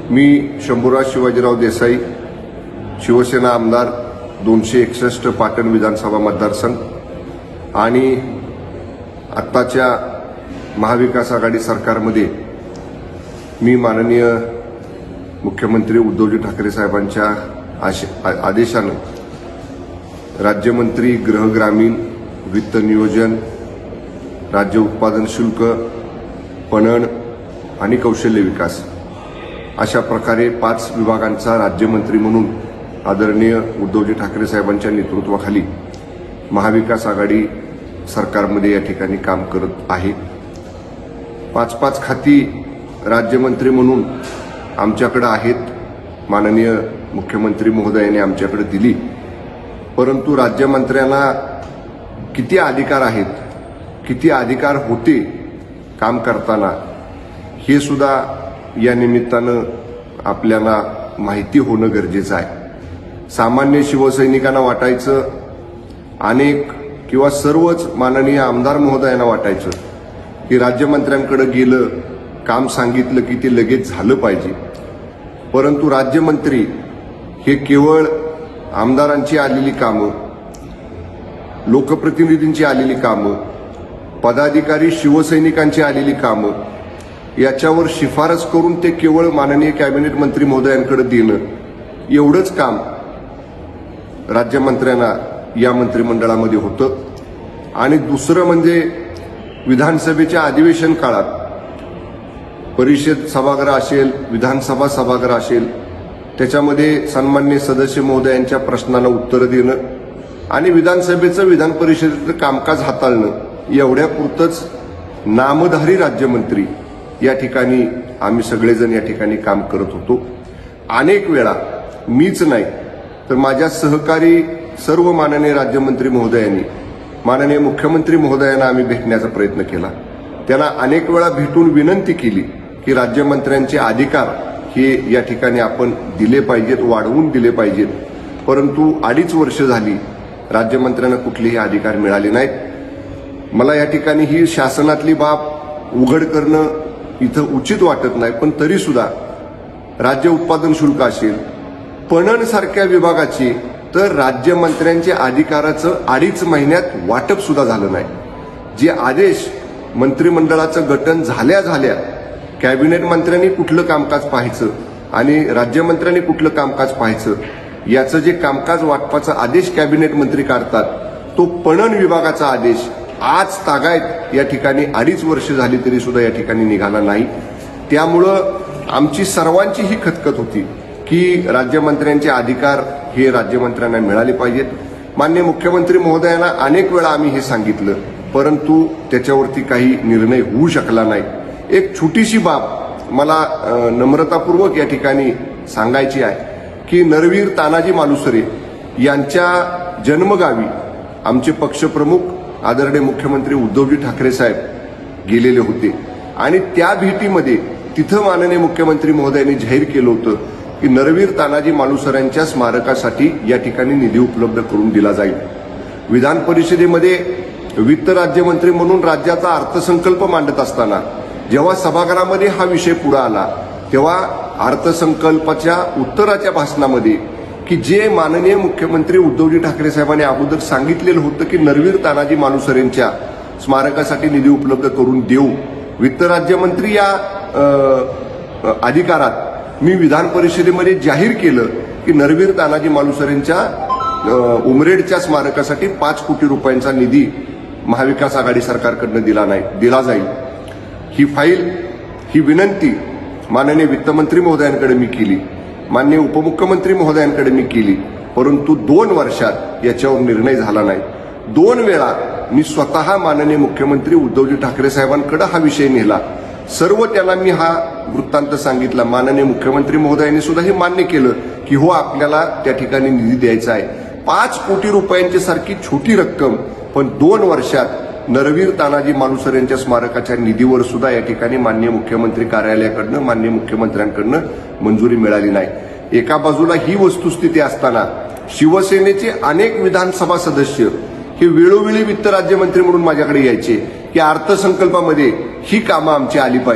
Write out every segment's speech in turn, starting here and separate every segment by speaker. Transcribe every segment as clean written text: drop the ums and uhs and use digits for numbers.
Speaker 1: मी शंभूराज शिवाजीराव देसाई, शिवसेना आमदार 261 पाटण विधानसभा मतदारसंघ आणि आत्ताच्या महाविकास आघाडी सरकारमध्ये मी माननीय मुख्यमंत्री उद्धवजी ठाकरे साहेबांच्या आदेशानं राज्यमंत्री गृह ग्रामीण, वित्त नियोजन, राज्य उत्पादन शुल्क, पणन आणि कौशल्य विकास अशा प्रकारे 5 विभागांचा राज्यमंत्री म्हणून आदरणीय उद्धवजी ठाकरे साहेबांच्या नेतृत्वाखाली महाविकास आघाडी सरकारमध्ये या ठिकाणी काम करत आहे। 5 खाती राज्यमंत्री म्हणून आमच्याकडे आहेत, माननीय मुख्यमंत्री महोदयांनी आमच्याकडे दिली, परंतु राज्यमंत्र्यांना किती अधिकार आहेत, किती अधिकार होते काम करताना हे सुद्धा या निमित्तानं आपल्याला माहिती होणं गरजेचं आहे। सामान्य शिवसैनिकांना वाटायचं, अनेक किंवा सर्वच माननीय आमदार महोदयांना वाटायचं की राज्यमंत्र्यांकडे गेलं, काम सांगितलं की ते लगेच झालं पाहिजे, परंतु राज्यमंत्री हे केवळ आमदारांची आलेली कामं, लोकप्रतिनिधींची आलेली कामं, पदाधिकारी शिवसैनिकांची आलेली कामं याच्यावर शिफारस करून ते केवळ माननीय कॅबिनेट मंत्री महोदयांकडे देणं एवढंच काम राज्यमंत्र्यांना या मंत्रिमंडळामध्ये होतं। आणि दुसरं म्हणजे विधानसभेच्या अधिवेशन काळात परिषद सभागृह असेल, विधानसभा सभागृह असेल, त्याच्यामध्ये सन्माननीय सदस्य महोदयांच्या प्रश्नांना उत्तर देणं आणि विधानसभेचं विधान परिषदेचं कामकाज हाताळणं एवढ्यापुरतंच नामधारी राज्यमंत्री या ठिकाणी आम्ही सगळेजण या ठिकाणी काम करत होतो। अनेक वेळा मीच नाही तर माझ्या सहकारी सर्व माननीय राज्यमंत्री महोदयांनी माननीय मुख्यमंत्री महोदयांना आम्ही भेटण्याचा प्रयत्न केला। त्यांना अनेक वेळा भेटून विनंती केली की राज्यमंत्र्यांचे अधिकार हे या ठिकाणी आपण दिले पाहिजेत, वाढवून दिले पाहिजेत, परंतु 2.5 वर्ष झाली राज्यमंत्र्यांना कुठलेही अधिकार मिळाले नाहीत। मला या ठिकाणी ही शासनातली बाब उघड करणं इथं उचित वाटत नाही, पण तरी सुद्धा राज्य उत्पादन शुल्क असेल, पणन सारख्या विभागाची तर राज्यमंत्र्यांच्या अधिकाराचं 2.5 महिन्यात वाटप सुद्धा झालं नाही। जे आदेश मंत्रिमंडळाचं गठन झाल्या कॅबिनेट मंत्र्यांनी कुठलं कामकाज पाहायचं आणि राज्यमंत्र्यांनी कुठलं कामकाज पाहायचं याचं जे कामकाज वाटपाचा आदेश कॅबिनेट मंत्री काढतात, तो पणन विभागाचा आदेश आज तागायत या ठिकाणी 2.5 वर्ष झाली तरी सुद्धा या ठिकाणी निघाला नाही। त्यामुळं आमची सर्वांची ही खतखत होती की राज्यमंत्र्यांचे अधिकार हे राज्यमंत्र्यांना मिळाले पाहिजेत। माननीय मुख्यमंत्री महोदयांना अनेक वेळा आम्ही हे सांगितलं, परंतु त्याच्यावरती काही निर्णय होऊ शकला नाही। एक छोटीशी बाब मला नम्रतापूर्वक या ठिकाणी सांगायची आहे की नरवीर तानाजी मालुसरे यांच्या जन्मगावी आमचे पक्षप्रमुख आदरणीय मुख्यमंत्री उद्धवजी ठाकरे साहेब गेलेले होते आणि त्या भेटीमध्ये तिथं माननीय मुख्यमंत्री महोदयांनी जाहीर केलं होतं की नरवीर तानाजी मालुसरेंच्या स्मारकासाठी या ठिकाणी निधी उपलब्ध करून दिला जाईल। विधान परिषदेमध्ये वित्त राज्यमंत्री म्हणून राज्याचा अर्थसंकल्प मांडत असताना जेव्हा सभागृहामध्ये हा विषय पुढे आला, तेव्हा अर्थसंकल्पाच्या उत्तराच्या भाषणामध्ये की जे माननीय मुख्यमंत्री उद्धवजी ठाकरे साहेबांनी अगोदर सांगितलेलं होतं की नरवीर तानाजी मालुसरेंच्या स्मारकासाठी निधी उपलब्ध करून देऊ, वित्त राज्यमंत्री या अधिकारात मी विधान परिषदेमध्ये जाहीर केलं की नरवीर तानाजी मालुसरेंच्या उमरेडच्या स्मारकासाठी 5 कोटी रुपयांचा निधी महाविकास आघाडी सरकारकडनं दिला जाईल। ही फाईल, ही विनंती माननीय वित्तमंत्री महोदयांकडे मी केली, माननीय उपमुख्यमंत्री महोदयांकडे मी केली, परंतु 2 वर्षात याच्यावर निर्णय झाला नाही। 2 वेळा मी स्वतः माननीय मुख्यमंत्री उद्धवजी ठाकरे साहेबांकडे हा विषय नेला, सर्व त्यांना मी हा वृत्तांत सांगितला। माननीय मुख्यमंत्री महोदयांनी सुद्धा हे मान्य केलं की हो आपल्याला त्या ठिकाणी निधी द्यायचा आहे। 5 कोटी रुपयांची सारखी छोटी रक्कम, पण 2 वर्षात नरवीर तानाजी मालुसरेंच्या स्मारकाच्या निधीवर सुद्धा या ठिकाणी माननीय मुख्यमंत्री कार्यालयाकडनं, माननीय मुख्यमंत्र्यांकडनं मंजुरी मिळाली नाही। एका बाजूला ही वस्तुस्थिती असताना शिवसेनेचे अनेक विधानसभा सदस्य हे वेळोवेळी वित्त राज्यमंत्री म्हणून माझ्याकडे यायचे की अर्थसंकल्पामध्ये ही कामं आमची आली पाहिजेत,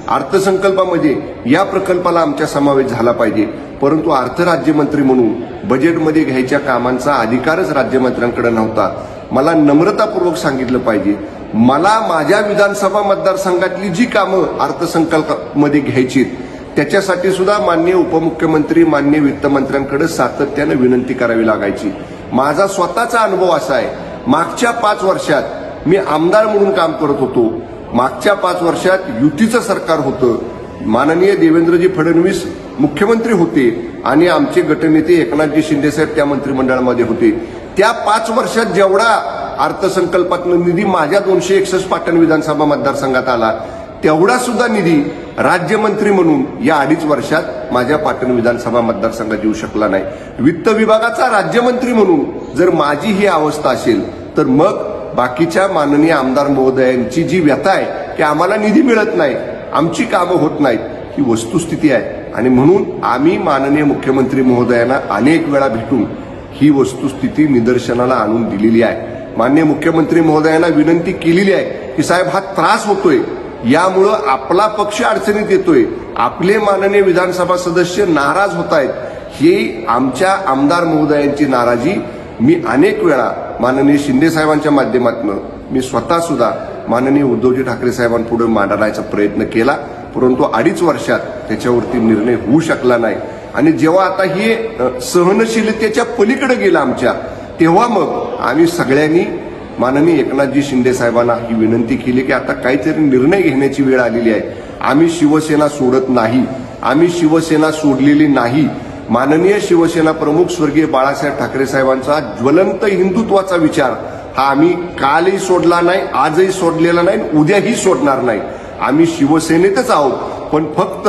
Speaker 1: अर्थसंकल्पामध्ये या प्रकल्पाला आमच्या समावेश झाला पाहिजे, परंतु अर्थ राज्यमंत्री म्हणून बजेटमध्ये घ्यायच्या कामांचा अधिकारच राज्यमंत्र्यांकडे नव्हता. मला नम्रतापूर्वक सांगितलं पाहिजे, मला माझ्या विधानसभा मतदारसंघातली जी कामं अर्थसंकल्पामध्ये घ्यायची त्याच्यासाठी सुद्धा माननीय उपमुख्यमंत्री, माननीय वित्तमंत्र्यांकडे सातत्याने विनंती करावी लागायची. माझा स्वतःचा अनुभव असा आहे, मागच्या 5 वर्षात मी आमदार म्हणून काम करत होतो. मागच्या 5 वर्षात युतीचं सरकार होतं, माननीय देवेंद्रजी फडणवीस मुख्यमंत्री होते आणि आमचे गटनेते एकनाथजी शिंदेसाहेब त्या मंत्रिमंडळामध्ये होते. त्या 5 वर्षात जेवढा अर्थसंकल्पातून निधी माझ्या 261 पाटण विधानसभा मतदारसंघात आला, तेवढा सुद्धा निधी राज्यमंत्री म्हणून या 2.5 वर्षात माझ्या पाटण विधानसभा मतदारसंघात येऊ शकला नाही. वित्त विभागाचा राज्यमंत्री म्हणून जर माझी ही अवस्था असेल तर मग बाकीच्या माननीय आमदार महोदयांची जी व्यथा आहे की आम्हाला निधी मिळत नाही, आमची कामं होत नाहीत, ही वस्तुस्थिती आहे. आणि म्हणून आम्ही माननीय मुख्यमंत्री महोदयांना अनेक वेळा भेटून ही वस्तुस्थिती निदर्शनाला आणून दिलेली आहे. माननीय मुख्यमंत्री महोदयांना विनंती केलेली आहे की साहेब, हा त्रास होतोय, यामुळं आपला पक्ष अडचणीत येतोय, आपले माननीय विधानसभा सदस्य नाराज होत आहेत. ही आमच्या आमदार महोदयांची नाराजी मी अनेक वेळा माननीय शिंदे साहेबांच्या माध्यमातून मी स्वतः सुद्धा माननीय उद्धवजी ठाकरे साहेबांपुढे मांडण्याचा प्रयत्न केला, परंतु 2.5 वर्षात त्याच्यावरती निर्णय होऊ शकला नाही. आणि जेव्हा आता हे सहनशीलतेच्या पलीकडे गेलं आमच्या, तेव्हा मग आम्ही सगळ्यांनी माननीय एकनाथजी शिंदे साहेबांना ही विनंती केली की आता काहीतरी निर्णय घेण्याची वेळ आलेली आहे. आम्ही शिवसेना सोडत नाही, आम्ही शिवसेना सोडलेली नाही. माननीय शिवसेना प्रमुख स्वर्गीय बाळासाहेब ठाकरे साहेबांचा ज्वलंत हिंदुत्वाचा विचार हा आम्ही कालही सोडला नाही, आजही सोडलेला नाही, उद्याही सोडणार नाही. आम्ही शिवसेनेतच आहोत, पण फक्त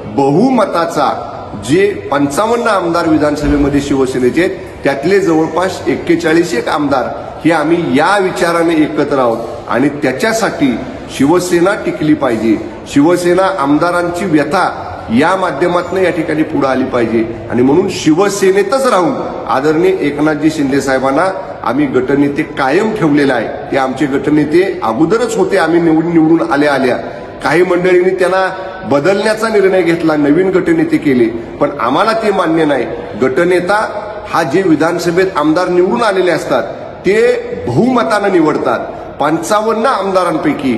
Speaker 1: बहुमताचा जे 55 आमदार विधानसभेमध्ये शिवसेनेचे आहेत त्यातले जवळपास 41 आमदार हे आम्ही या विचाराने एकत्र आहोत आणि त्याच्यासाठी शिवसेना टिकली पाहिजे. शिवसेना आमदारांची व्यथा या माध्यमातून या ठिकाणी पुढे आली पाहिजे आणि म्हणून शिवसेनेतच राहून आदरणीय एकनाथजी शिंदे साहेबांना आम्ही गटनेते कायम ठेवलेले आहे. ते आमचे गटनेते अगोदरच होते, आम्ही निवडून आल्या. काही मंडळींनी त्यांना बदलण्याचा निर्णय घेतला, नवीन गटनेते केले, पण आम्हाला ते मान्य नाही. गटनेता हा जे विधानसभेत आमदार निवडून आलेले असतात ते बहुमतानं निवडतात. 55 आमदारांपैकी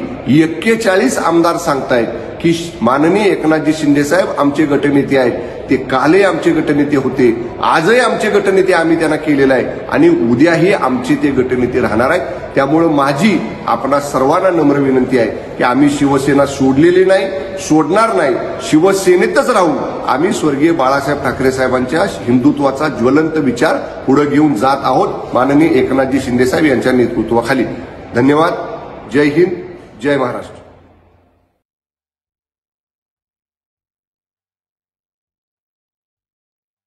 Speaker 1: 41 आमदार सांगतायत की माननीय एकनाथजी शिंदे साहेब आमचे गटनेते आहेत. ते कालही आमचे गटनेते होते, आजही आमचे गटनेते आम्ही त्यांना केलेलं आहे आणि उद्याही आमचे ते गटनेते राहणार आहेत. त्यामुळे माझी आपणा सर्वांना नम्र विनंती आहे की आम्ही शिवसेना सोडलेली नाही, सोडणार नाही. शिवसेनेतच राहून आम्ही स्वर्गीय बाळासाहेब ठाकरे साहेबांच्या हिंदुत्वाचा ज्वलंत विचार पुढे घेऊन जात आहोत माननीय एकनाथजी शिंदे साहेब यांच्या नेतृत्वाखाली. धन्यवाद. जय हिंद, जय महाराष्ट्र.